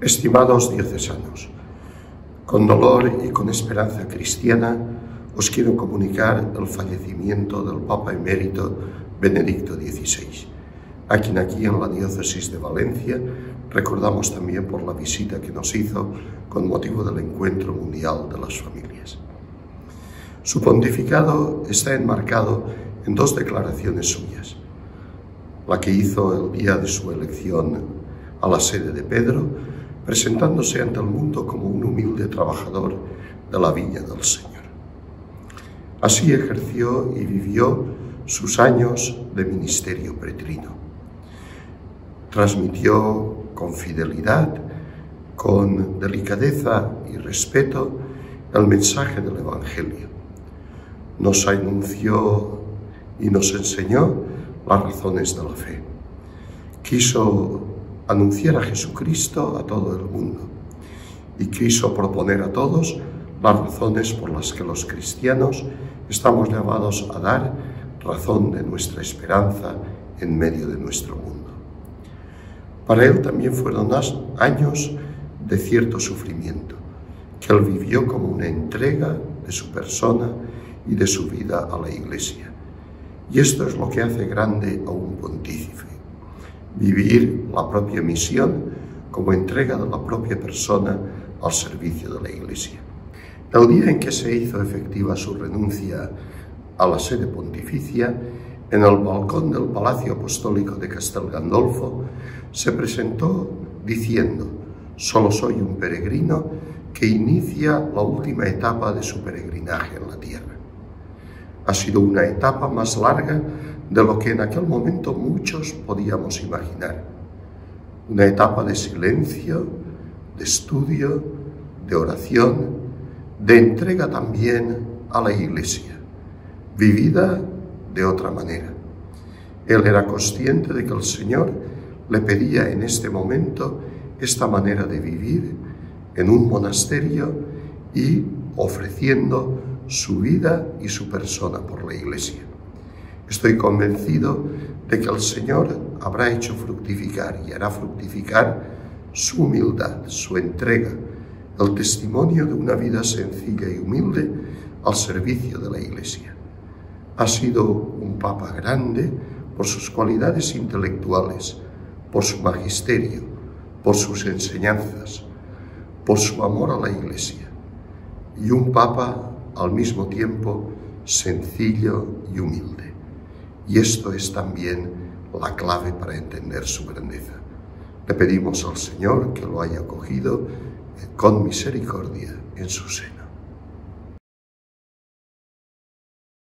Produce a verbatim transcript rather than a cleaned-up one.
Estimados diocesanos, con dolor y con esperanza cristiana os quiero comunicar el fallecimiento del Papa emérito Benedicto dieciséis, a quien aquí en la diócesis de Valencia recordamos también por la visita que nos hizo con motivo del Encuentro Mundial de las Familias. Su pontificado está enmarcado en dos declaraciones suyas: la que hizo el día de su elección a la sede de Pedro, presentándose ante el mundo como un humilde trabajador de la viña del Señor. Así ejerció y vivió sus años de ministerio peregrino. Transmitió con fidelidad, con delicadeza y respeto el mensaje del Evangelio. Nos anunció y nos enseñó las razones de la fe. Quiso anunciar a Jesucristo a todo el mundo y quiso proponer a todos las razones por las que los cristianos estamos llamados a dar razón de nuestra esperanza en medio de nuestro mundo. Para él también fueron años de cierto sufrimiento, que él vivió como una entrega de su persona y de su vida a la Iglesia. Y esto es lo que hace grande a un pontífice: vivir la propia misión como entrega de la propia persona al servicio de la Iglesia. El día en que se hizo efectiva su renuncia a la sede pontificia, en el balcón del Palacio Apostólico de Castel Gandolfo, se presentó diciendo: «Solo soy un peregrino que inicia la última etapa de su peregrinaje en la tierra». Ha sido una etapa más larga de lo que en aquel momento muchos podíamos imaginar. Una etapa de silencio, de estudio, de oración, de entrega también a la Iglesia, vivida de otra manera. Él era consciente de que el Señor le pedía en este momento esta manera de vivir en un monasterio y ofreciendo su vida y su persona por la Iglesia. Estoy convencido de que el Señor habrá hecho fructificar y hará fructificar su humildad, su entrega, el testimonio de una vida sencilla y humilde al servicio de la Iglesia. Ha sido un Papa grande por sus cualidades intelectuales, por su magisterio, por sus enseñanzas, por su amor a la Iglesia, y un Papa al mismo tiempo sencillo y humilde. Y esto es también la clave para entender su grandeza. Le pedimos al Señor que lo haya acogido con misericordia en su seno.